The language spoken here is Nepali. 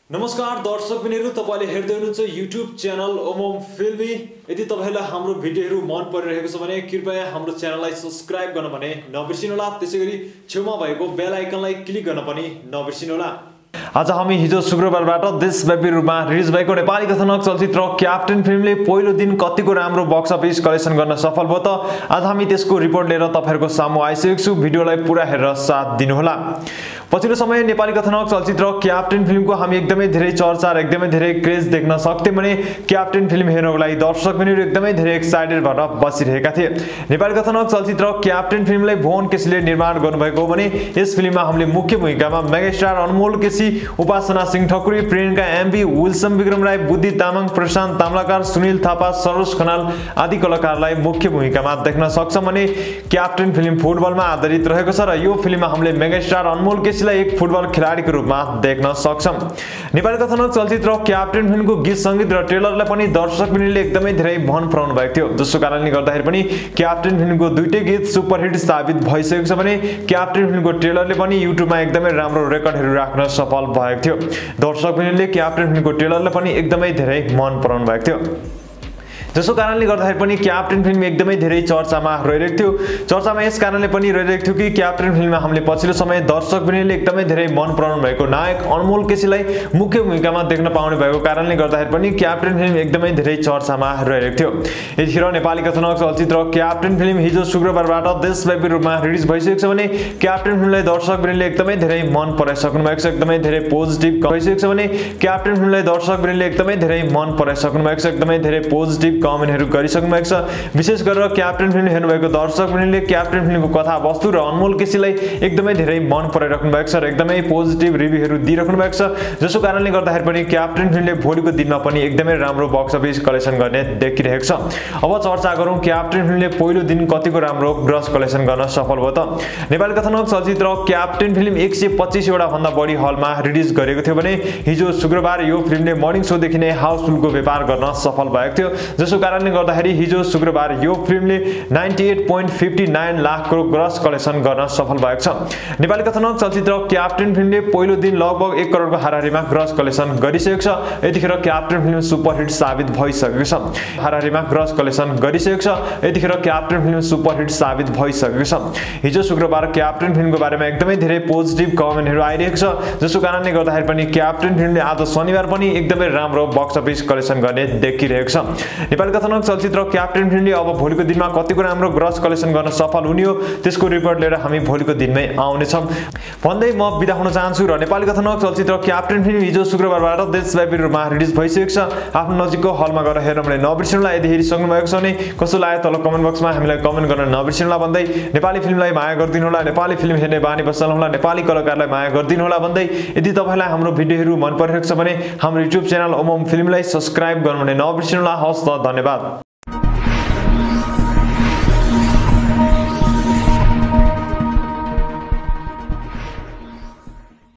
नमस्कार दर्शक बिनहरु, तपाईले हेर्दै हुनुहुन्छ YouTube च्यानल ओमम फिल्मी। यदि तपाईलाई हाम्रो भिडियोहरु मन परिरहेको छ भने कृपया हाम्रो च्यानललाई सब्स्क्राइब गर्न भने नबिर्सिनुहोला। त्यसैगरी छेउमा भएको बेल आइकनलाई क्लिक गर्न पनि नबिर्सिनुहोला। आज हामी हिजो शुक्रबारबाट देशव्यापी रूपमा रिलिज भएको नेपाली कथानक चलचित्र क्याप्टेन फिल्मले पहिलो दिन कतिको राम्रो बक्स अफिस कलेक्सन गर्न सफल भयो त आज हामी त्यसको रिपोर्ट लिएर तपाईहरुको सामु आइसकेको छु। भिडियोलाई पुरा हेरेर साथ दिनुहोला। पछिल्लो समय नेपाली कथानक चलचित्र क्याप्टेन फिल्मको हामी एकदमै धेरै चर्चा र एकदमै धेरै क्रेज देख्न सक्थ्यौं भने क्याप्टेन फिल्म हेर्नको लागि दर्शक पनि एकदमै धेरै एक्साइटेड भएर बसिरहेका थिए। नेपाली कथानक चलचित्र क्याप्टेन फिल्मलाई भुवन केसीले निर्माण गर्नुभएको हो भने यस फिल्ममा हामीले मुख्य भूमिकामा मेगास्टार अनमोल केसी, उपासना सिंह ठकुरी, प्रियंका एमबी, विल्सन विक्रम राय, बुद्धि तामाङ, प्रशान्त ताम्लाकार, सुनिल थापा, सरोज खनाल आदि कलाकारलाई मुख्य भूमिकामा देख्न सक्छौं भने क्याप्टेन फिल्म फुटबलमा आधारित रहेको छ र यो फिल्ममा हामीले मेगास्टार अनमोल केसीलाई एक फुटबल खेलाडीको रूपमा देख्न सक्छौं। नेपाली कथानक चलचित्र क्याप्टेन फिल्मको गीत संगीत र ट्रेलरलाई पनि दर्शक बिनले एकदमै धेरै मन पराउनु भएको थियो, जसको कारणले गर्दाखेरि पनि क्याप्टेन फिल्मको दुईटै गीत सुपरहिट साबित भइसकेको छ भने क्याप्टेन फिल्मको ट्रेलरले पनि युट्युबमा एकदमै राम्रो रेकर्डहरू राख्न सफल भएको थियो। दर्शक बिनले क्याप्टेन फिल्मको ट्रेलरलाई पनि एकदमै धेरै मन पराउनु भएको थियो, जसको कारणले गर्दाखेरि पनि क्याप्टेन फिल्म एकदमै धेरै चर्चामा रहिरहेको थियो। चर्चामा यस कारणले पनि रहिरहेको थियो कि क्याप्टेन फिल्ममा हामीले पछिल्लो समय दर्शक बिनले एकदमै धेरै मन पराउनु भएको नायक अनमोल केसीलाई मुख्य भूमिकामा देख्न पाउने भएको कारणले गर्दाखेरि पनि क्याप्टेन फिल्म एकदमै धेरै चर्चामा रहिरहेको थियो। यतिखेर नेपाली कथानक चलचित्र क्याप्टेन फिल्म हिजो शुक्रबारबाट देशव्यापी रूपमा रिलिज भइसकेको छ भने क्याप्टेन फिल्मलाई दर्शक बिनले एकदमै धेरै मन पराइसक्नु भएको छ, एकदमै धेरै पोजिटिभ भइसकेको छ भने क्याप्टेन फिल्मलाई दर्शक बिनले एकदमै धेरै मन पराइसक्नु भएको छ, एकदमै धेरै पोजिटिभ कमेन्टहरु गरिसक्नु भएको छ। विशेष गरेर क्याप्टेन फिल्म हेर्नु भएको दर्शक बिनले क्याप्टेन फिल्मको कथावस्तु र अनमोल केसीलाई एकदमै धेरै मन पराइराख्नु भएको छ र एकदमै पोजिटिभ रिभ्यूहरु दिइराख्नु भएको छ, जसको कारणले गर्दाखेरि पनि क्याप्टेन फिल्मले भोलिको दिनमा पनि एकदमै राम्रो बक्स अफिस कलेक्सन गर्ने देखिरहेको छ। अब चर्चा गरौं क्याप्टेन फिल्मले पहिलो दिन कतिको राम्रो ग्रस कलेक्सन गर्न सफल भयो त। नेपाली कथानक चलचित्र क्याप्टेन फिल्म 125 वटा भन्दा बढी हलमा रिलिज गरेको थियो भने हिजो शुक्रबार यो फिल्मले मर्निङ शो देखि नै हाउसफुलको व्यापार गर्न सफल भएको थियो, जसको कारणले गर्दाखेरि हिजो शुक्रबार यो फिल्मले 98.59 लाखको ग्रस कलेक्सन गर्न सफल भएको छ। नेपाली कथानक चलचित्र क्याप्टेन फिल्मले पहिलो दिन लगभग 1 करोडको हाराहारीमा ग्रस कलेक्सन गरिसकेको छ। यतिखेर क्याप्टेन फिल्म सुपरहिट साबित भइसकेको छ, हाराहारीमा ग्रस कलेक्सन गरिसकेको छ। यतिखेर क्याप्टेन फिल्म सुपरहिट साबित भइसकेको छ। हिजो शुक्रबार क्याप्टेन फिल्मको बारेमा एकदमै धेरै पोजिटिभ कमेन्टहरु आइरहेको छ, जसको कारणले गर्दाखेरि पनि क्याप्टेन फिल्मले आज शनिबार पनि एकदमै राम्रो बक्स अफिस कलेक्सन गर्ने देखिरहेको छ। नेपाली कथानक चलचित्र क्याप्टेन फिल्मले अब भोलिको दिनमा कतिको राम्रो ग्रस कलेक्सन गर्न सफल हुने हो त्यसको रिपोर्ट लिएर हामी भोलिको दिनमै आउने छौं भन्दै म बिदा हुन चाहन्छु र नेपाली कथानक चलचित्र क्याप्टेन फिल्म हिजो शुक्रबारबाट देशव्यापी रूपमा रिलिज भइसकेको छ। आफ्नो नजिकको हलमा गएर हेर्न भने नबिर्सिनुहोला। यदि हेरिसक्नु भएको छ भने कस्तो लाग्यो तल कमेन्ट बक्समा हामीलाई कमेन्ट गर्न नबिर्सिनुहोला भन्दै नेपाली फिल्मलाई माया गर्दिनु होला, नेपाली फिल्म हेर्ने बानी बसाल्नु होला, नेपाली कलाकारलाई माया गर्दिनु होला भन्दै यदि तपाईलाई हाम्रो भिडियोहरु मन परिरहेको छ भने हाम्रो YouTube च्यानल ओमम फिल्मलाई सब्स्क्राइब गर्नु भने नबिर्सिनुहोला। हवस् त, धन्यवाद।